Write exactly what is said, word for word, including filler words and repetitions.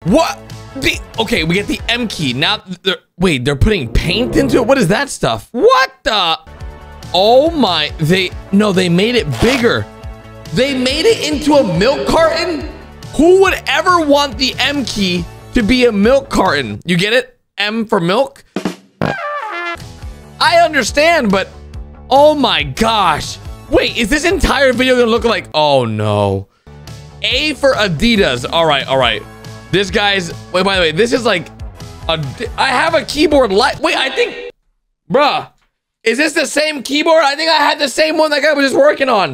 What? The, okay, we get the M key. Now, they're, wait, they're putting paint into it? What is that stuff? What the? Oh my, they, no, they made it bigger. They made it into a milk carton? Who would ever want the M key to be a milk carton? You get it? M for milk? I understand, but oh my gosh. Wait, is this entire video gonna look like, oh no. A for Adidas. All right, all right. This guy's, wait, by the way, this is like, a, I have a keyboard light. Wait, I think, bruh, is this the same keyboard? I think I had the same one that guy was just working on.